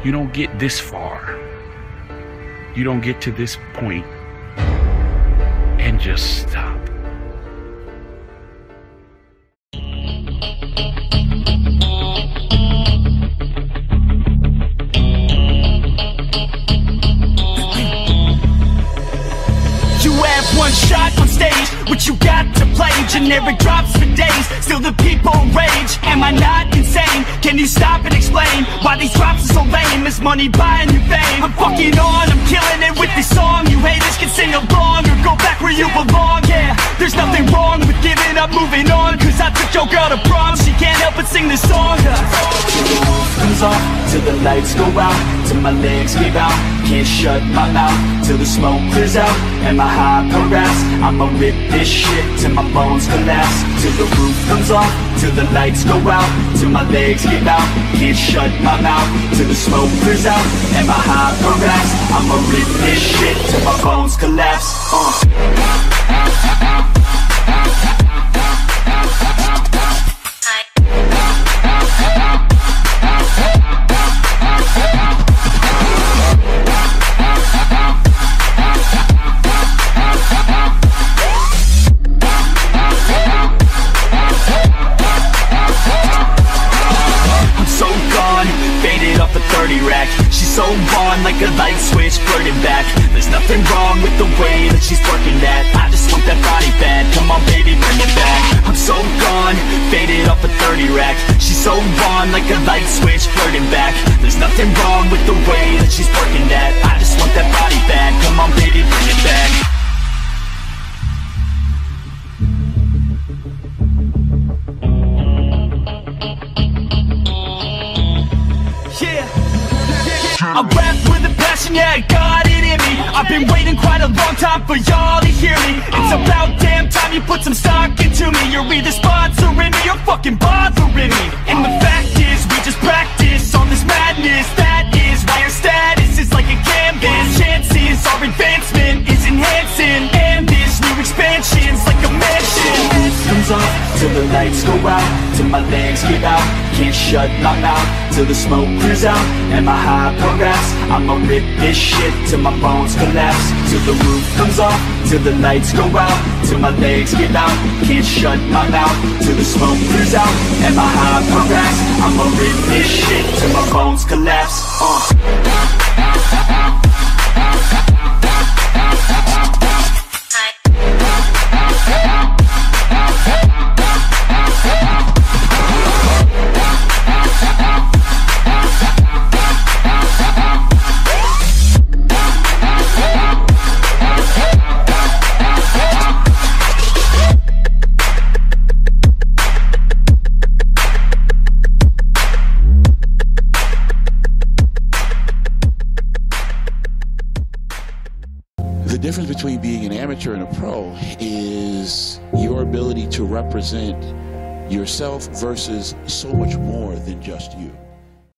You don't get this far. You don't get to this point and just stop. You have one shot on stage, what you got to play. Generic drops for days, still the people rage. Am I not insane? Can you stop and explain why these drops are so lame? Is money buying you fame? I'm fucking on, I'm killing it with this song. You haters can sing along or go back where you belong. Yeah, there's nothing wrong with giving up, moving on. Cause I took your girl to prom, she can't help but sing this song. Till the roof comes off, till the lights go out, till my legs give out, can't shut my mouth, till the smoke clears out and my high harass. I'ma rip this shit till my bones collapse. Till the roof comes off, till the lights go out, till my legs give out, can't shut my mouth, till the smoke clears out and my high harass. I'ma rip this shit till my bones collapse. She's so on like a light switch, flirting back. There's nothing wrong with the way that she's working that. I just want that body bad, come on baby, bring it back. I'm so gone, faded off a 30 rack. She's so on like a light switch, flirting back. There's nothing wrong with the way that she's working that. I just want that body bad, come on baby, bring it back. I rap with a passion, yeah, I got it in me. I've been waiting quite a long time for y'all to hear me. It's about damn time you put some stock into me. You're either sponsoring me or fucking bothering me. And the fact is, we just practice on this madness. That is why our status is like a canvas. Chances our advancement is enhancing, and this new expansion's like a mansion. Comes off till the lights go out, till my legs give out, can't shut my mouth, till the smoke clears out and my high harass. I'ma rip this shit till my bones collapse. Till the roof comes off, till the lights go out, till my legs give out, can't shut my mouth, till the smoke clears out and my high harass. I'ma rip this shit till my bones collapse. The difference between being an amateur and a pro is your ability to represent yourself versus so much more than just you.